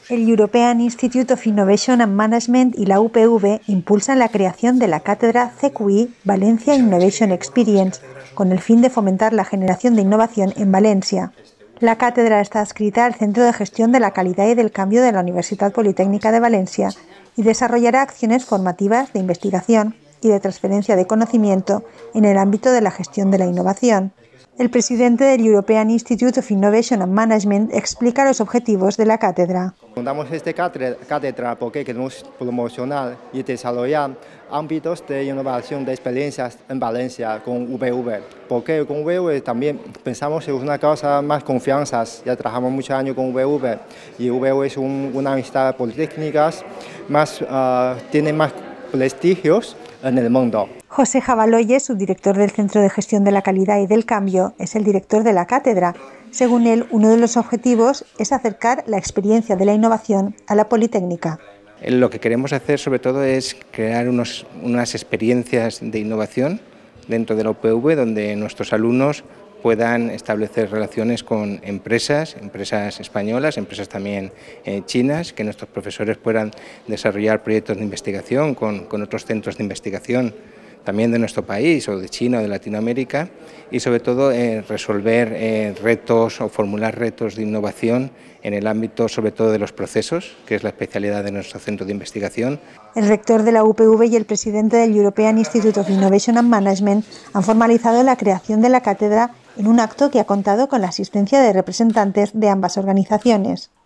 El European Institute of Innovation and Management y la UPV impulsan la creación de la cátedra CQI Valencia Innovation Experience, con el fin de fomentar la generación de innovación en Valencia. La cátedra está adscrita al Centro de Gestión de la Calidad y del Cambio de la Universidad Politécnica de Valencia y desarrollará acciones formativas de investigación y de transferencia de conocimiento en el ámbito de la gestión de la innovación. El presidente del European Institute of Innovation and Management explica los objetivos de la cátedra. Fundamos esta cátedra porque queremos promocionar y desarrollar ámbitos de innovación de experiencias en Valencia con UPV. Porque con UPV también pensamos que es una causa más confianza. Ya trabajamos muchos años con UPV y UPV es una universidad politécnica tiene más prestigios en el mundo. José Jabaloye, subdirector del Centro de Gestión de la Calidad y del Cambio, es el director de la cátedra. Según él, uno de los objetivos es acercar la experiencia de la innovación a la Politécnica. Lo que queremos hacer sobre todo es crear unas experiencias de innovación dentro de la UPV donde nuestros alumnos puedan establecer relaciones con empresas españolas, empresas también chinas, que nuestros profesores puedan desarrollar proyectos de investigación con otros centros de investigación también de nuestro país o de China o de Latinoamérica y sobre todo resolver retos o formular retos de innovación en el ámbito sobre todo de los procesos, que es la especialidad de nuestro centro de investigación. El rector de la UPV y el presidente del European Institute of Innovation and Management han formalizado la creación de la cátedra en un acto que ha contado con la asistencia de representantes de ambas organizaciones.